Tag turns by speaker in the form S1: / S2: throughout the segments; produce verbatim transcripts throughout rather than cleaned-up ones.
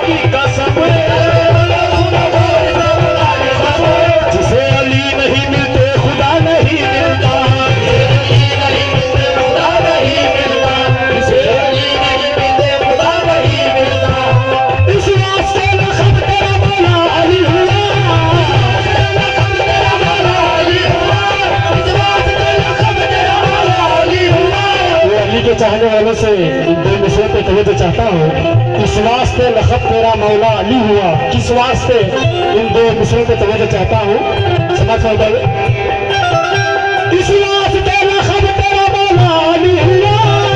S1: की कसम, जिसे अली नहीं मिलते खुदा नहीं मिलता, खुदा नहीं मिलता, जिसे अली नहीं मिलते खुदा नहीं मिलता। इस वास्ते लखब तेरा मौला अली हुआ, लखब तेरा मौला अली हुआ, इस वास्ते लखब तेरा मौला अली हुआ। वो अली के चाहने वालों से दो मिसरों पे तवज्जो चाहता हूँ। इस वास्ते लखब तेरा मौला अली हुआ, किस वास्ते इन दो मिसरों पे तवज्जो चाहता हूँ। समझ पा इस वास्ते लखब तेरा मौला अली हुआ,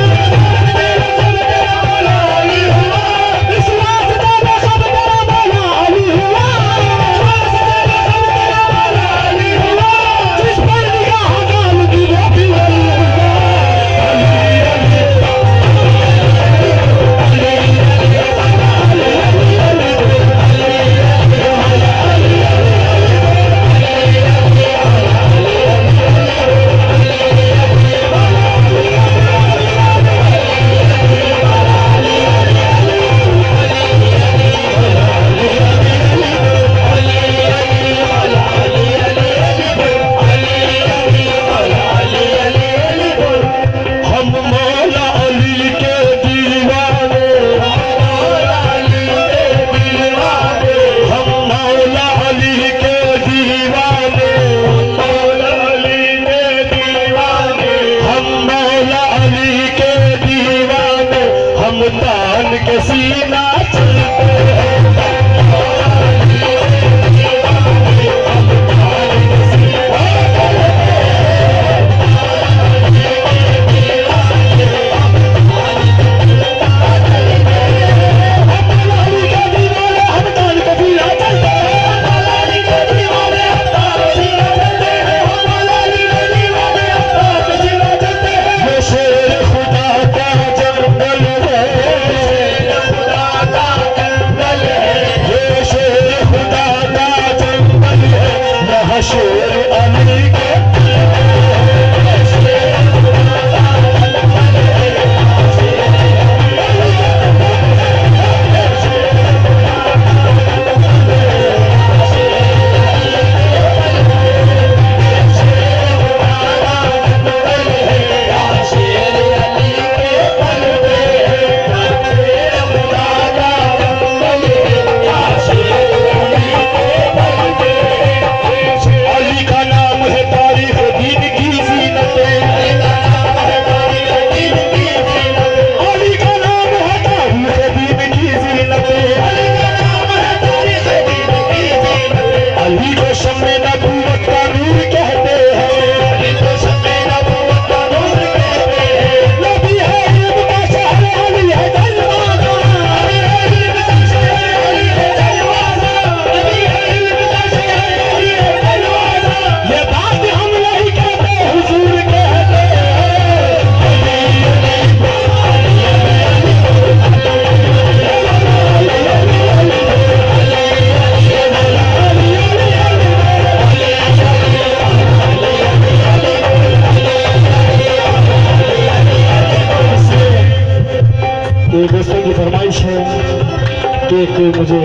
S1: मुझे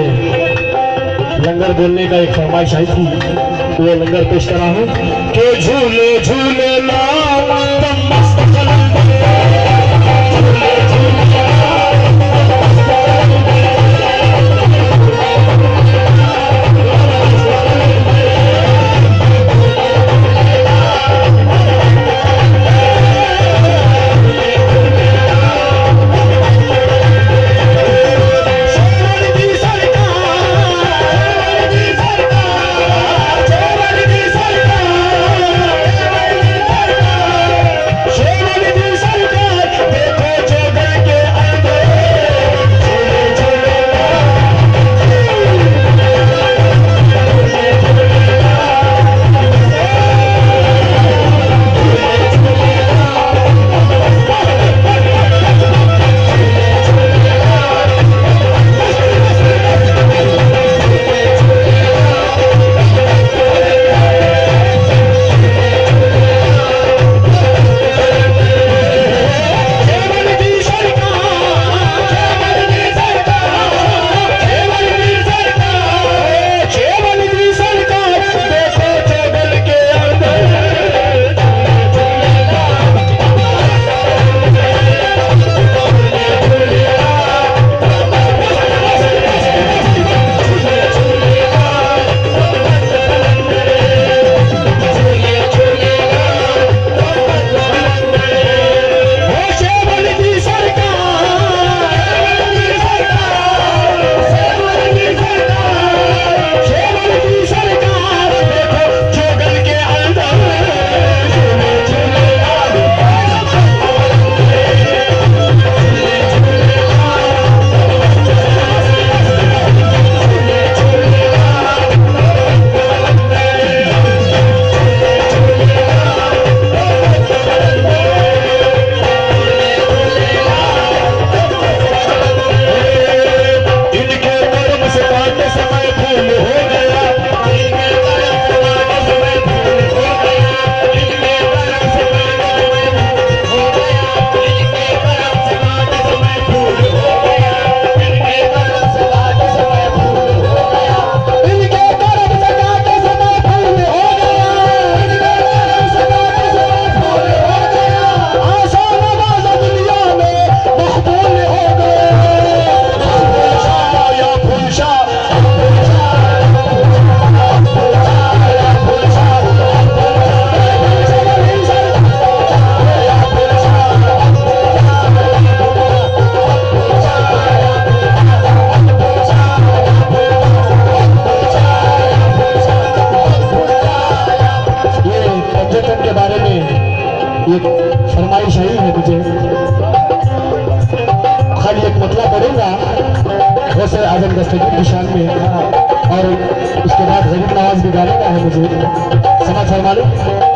S1: लंगर बोलने का एक फरमाइश आई थी, तो वो लंगर पेश करा हूँ कि झूले झूले लाओ तुम मस्त कलम झूले झूले गौसे आजम दस्तगीर की शान में और उसके बाद गरीब नवाज भी गाने का है मुझे समाचार मालूम।